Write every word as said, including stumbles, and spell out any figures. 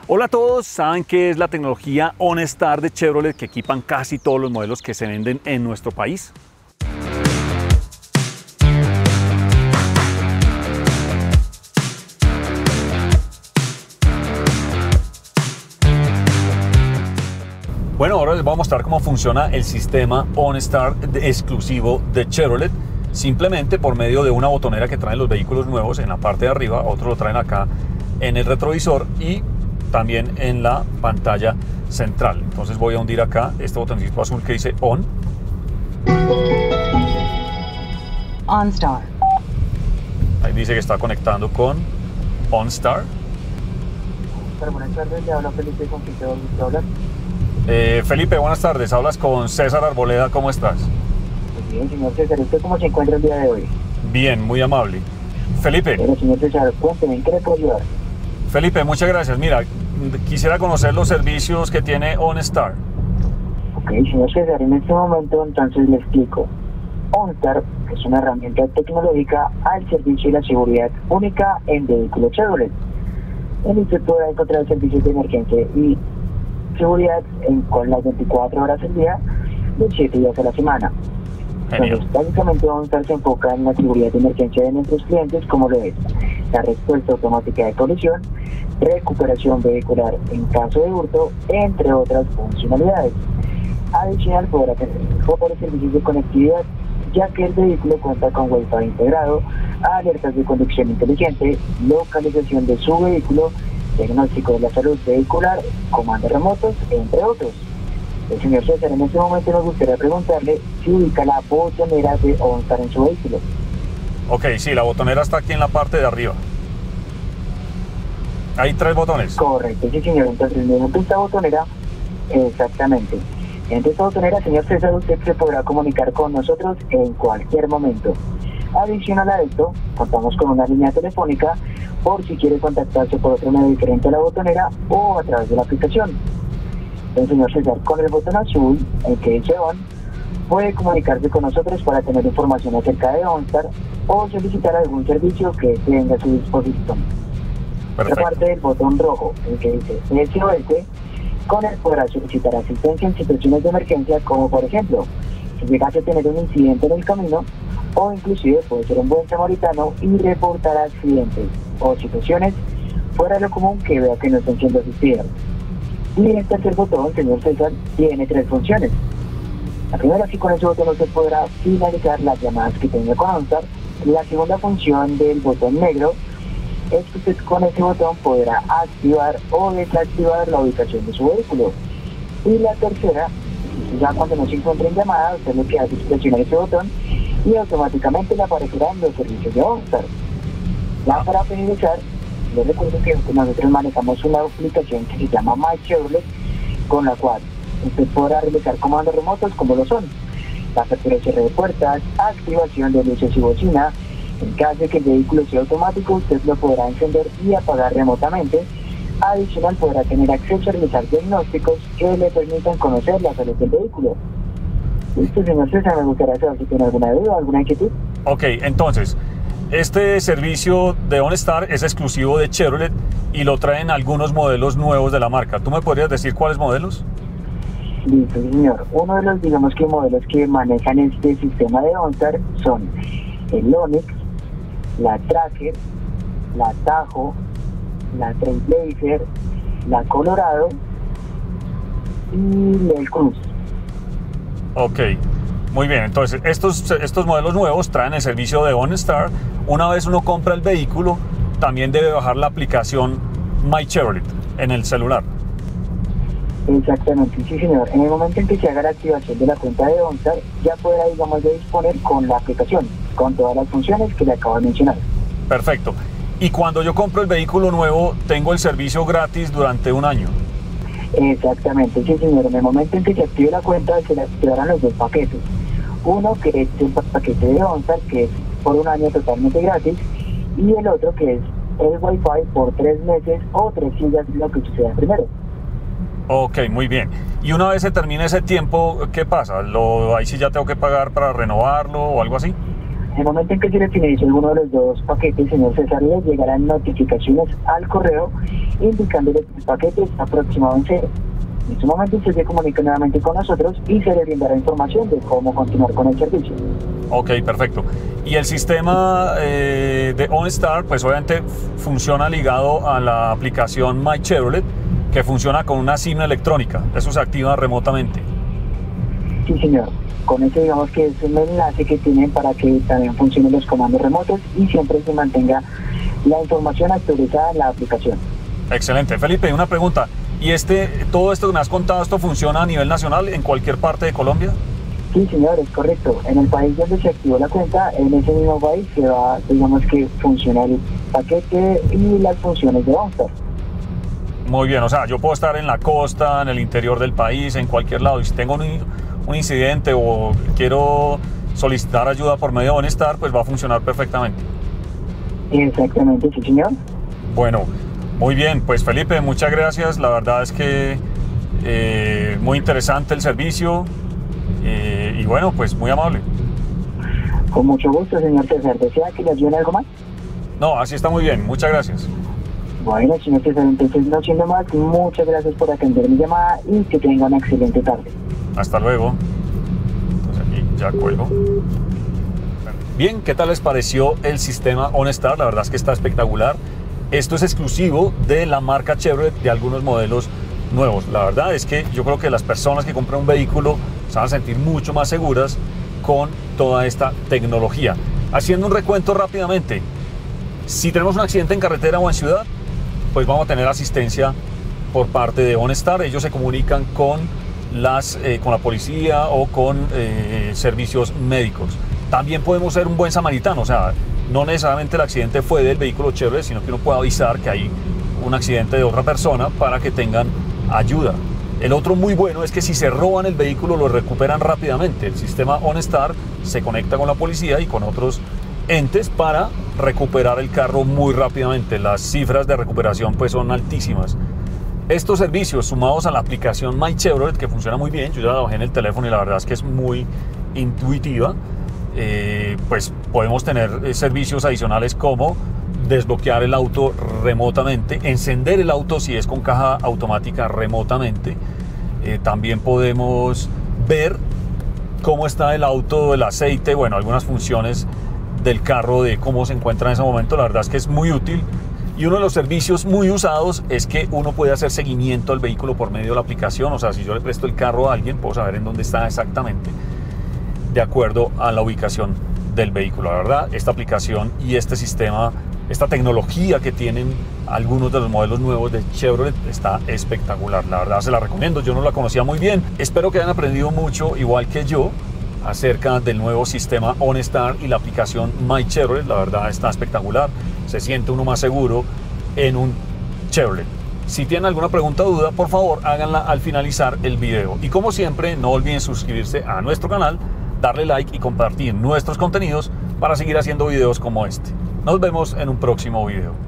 Hola a todos, ¿saben qué es la tecnología OnStar de Chevrolet que equipan casi todos los modelos que se venden en nuestro país? Bueno, ahora les voy a mostrar cómo funciona el sistema OnStar exclusivo de Chevrolet, simplemente por medio de una botonera que traen los vehículos nuevos en la parte de arriba, otros lo traen acá en el retrovisor y también en la pantalla central. Entonces voy a hundir acá este botoncito azul que dice On. OnStar. Ahí dice que está conectando con OnStar. Buenas tardes, le habla Felipe, ¿con quién te voy a hablar? Eh, Felipe, buenas tardes. Hablas con César Arboleda. ¿Cómo estás? Pues bien, señor César, ¿usted cómo se encuentra el día de hoy? Bien, muy amable. Felipe. Bueno, señor César, cuénteme, ¿en qué le puedo ayudar? Felipe, muchas gracias. Mira, quisiera conocer los servicios que tiene OnStar. Ok, señor César, en este momento entonces le explico. OnStar es una herramienta tecnológica al servicio de la seguridad única en vehículos Chevrolet. En usted podrá encontrar servicios de emergencia y seguridad en, con las veinticuatro horas al día, de siete días a la semana. Genial. Entonces, básicamente OnStar se enfoca en la seguridad de emergencia de nuestros clientes, como lo es la respuesta automática de colisión, recuperación vehicular en caso de hurto, entre otras funcionalidades. Adicional, podrá tener mejores servicios de conectividad, ya que el vehículo cuenta con Wi-Fi integrado, alertas de conducción inteligente, localización de su vehículo, diagnóstico de la salud vehicular, comandos remotos, entre otros. El señor César, en este momento nos gustaría preguntarle si ubica la botonera de OnStar en su vehículo. Ok, sí, la botonera está aquí en la parte de arriba. Hay tres botones. Correcto, sí señor. Entonces, mediante esta botonera, exactamente. Mediante esta botonera, señor César, usted se podrá comunicar con nosotros en cualquier momento. Adicional a esto, contamos con una línea telefónica por si quiere contactarse por otro medio diferente a la botonera o a través de la aplicación. El señor César, con el botón azul, el que dice On, puede comunicarse con nosotros para tener información acerca de OnStar o solicitar algún servicio que tenga a su disposición. Por parte del botón rojo, el que dice S O S, con él podrá solicitar asistencia en situaciones de emergencia, como por ejemplo, si llegase a tener un incidente en el camino, o inclusive puede ser un buen samaritano y reportar accidentes o situaciones fuera de lo común que vea que no están siendo asistidas. Y el tercer botón, señor César, tiene tres funciones. La primera, que con ese botón usted podrá finalizar las llamadas que tenga con OnStar. La segunda función del botón negro es que usted con ese botón podrá activar o desactivar la ubicación de su vehículo. Y la tercera, ya cuando no se encuentre en llamada, usted lo que hace es presionar ese botón y automáticamente le aparecerán los servicios de OnStar. Ya para finalizar, les recuerdo que nosotros manejamos una aplicación que se llama My Chevrolet, con la cual usted podrá realizar comandos remotos como lo son la apertura y cierre de puertas, activación de luces y bocina. En caso de que el vehículo sea automático, usted lo podrá encender y apagar remotamente. Adicional, podrá tener acceso a realizar diagnósticos que le permitan conocer la salud del vehículo. Listo, señor César, me gustaría saber si tiene alguna duda o alguna inquietud. Ok, entonces, este servicio de OnStar es exclusivo de Chevrolet y lo traen algunos modelos nuevos de la marca. ¿Tú me podrías decir cuáles modelos? Listo, señor. Uno de los, digamos que modelos que manejan este sistema de OnStar son el Onix, la Tracker, la Tajo, la Trailblazer, la Colorado y el Cruz. Ok, muy bien. Entonces, estos, estos modelos nuevos traen el servicio de OnStar. Una vez uno compra el vehículo, también debe bajar la aplicación My Chevrolet en el celular. Exactamente, sí señor. En el momento en que se haga la activación de la cuenta de OnStar, ya podrá, digamos, de disponer con la aplicación, con todas las funciones que le acabo de mencionar. Perfecto. Y cuando yo compro el vehículo nuevo, tengo el servicio gratis durante un año. Exactamente, sí señor. En el momento en que se active la cuenta, se le activarán los dos paquetes. Uno que es el paquete de OnStar, que es por un año totalmente gratis, y el otro que es el Wi-Fi por tres meses o tres gigas, lo que suceda primero. Ok, muy bien. Y una vez se termine ese tiempo, ¿qué pasa? ¿Lo, ahí sí ya tengo que pagar para renovarlo o algo así? En el momento en que se le finalice alguno de los dos paquetes, señor César, le llegarán notificaciones al correo indicándole que el paquete está aproximado en cero. En este momento usted se comunica nuevamente con nosotros y se le brindará información de cómo continuar con el servicio. Ok, perfecto. Y el sistema eh, de OnStar, pues obviamente funciona ligado a la aplicación My Chevrolet, que funciona con una SIM electrónica. Eso se activa remotamente. Sí, señor. Con ese, digamos que es un enlace que tienen para que también funcionen los comandos remotos y siempre se mantenga la información actualizada en la aplicación. Excelente. Felipe, una pregunta. ¿Y este, todo esto que me has contado, esto funciona a nivel nacional en cualquier parte de Colombia? Sí, señor, es correcto. En el país donde se activó la cuenta, en ese mismo país se va, digamos que funciona el paquete y las funciones de OnStar. Muy bien, o sea, yo puedo estar en la costa, en el interior del país, en cualquier lado, y si tengo un, un incidente o quiero solicitar ayuda por medio de OnStar, pues va a funcionar perfectamente. Exactamente, sí, señor. Bueno, muy bien, pues Felipe, muchas gracias. La verdad es que eh, muy interesante el servicio eh, y bueno, pues muy amable. Con mucho gusto, señor César. ¿Desea que le ayude en algo más? No, así está muy bien. Muchas gracias. Bueno, señor César, entonces no siendo más, muchas gracias por atender mi llamada y que tenga una excelente tarde. Hasta luego. Entonces aquí ya cuelgo. Bien, ¿qué tal les pareció el sistema OnStar? La verdad es que está espectacular. Esto es exclusivo de la marca Chevrolet, de algunos modelos nuevos. La verdad es que yo creo que las personas que compran un vehículo se van a sentir mucho más seguras con toda esta tecnología. Haciendo un recuento rápidamente, si tenemos un accidente en carretera o en ciudad, pues vamos a tener asistencia por parte de OnStar. Ellos se comunican con, las, eh, con la policía o con eh, servicios médicos. También podemos ser un buen samaritano, o sea, no necesariamente el accidente fue del vehículo Chevrolet, sino que uno puede avisar que hay un accidente de otra persona para que tengan ayuda. El otro muy bueno es que si se roban el vehículo lo recuperan rápidamente. El sistema OnStar se conecta con la policía y con otros entes para recuperar el carro muy rápidamente. Las cifras de recuperación pues son altísimas. Estos servicios sumados a la aplicación My Chevrolet, que funciona muy bien, yo ya la bajé en el teléfono y la verdad es que es muy intuitiva. Eh, pues podemos tener eh, servicios adicionales como desbloquear el auto remotamente, encender el auto si es con caja automática remotamente. Eh, también podemos ver cómo está el auto, el aceite, bueno, algunas funciones del carro, de cómo se encuentra en ese momento. La verdad es que es muy útil. Y uno de los servicios muy usados es que uno puede hacer seguimiento al vehículo por medio de la aplicación. O sea, si yo le presto el carro a alguien, puedo saber en dónde está exactamente, de acuerdo a la ubicación del vehículo. La verdad, esta aplicación y este sistema, esta tecnología que tienen algunos de los modelos nuevos de Chevrolet está espectacular. La verdad se la recomiendo, yo no la conocía muy bien. Espero que hayan aprendido mucho, igual que yo, acerca del nuevo sistema OnStar y la aplicación My Chevrolet. La verdad está espectacular, se siente uno más seguro en un Chevrolet. Si tienen alguna pregunta o duda, por favor háganla al finalizar el video. Y como siempre, no olviden suscribirse a nuestro canal, darle like y compartir nuestros contenidos para seguir haciendo videos como este. Nos vemos en un próximo video.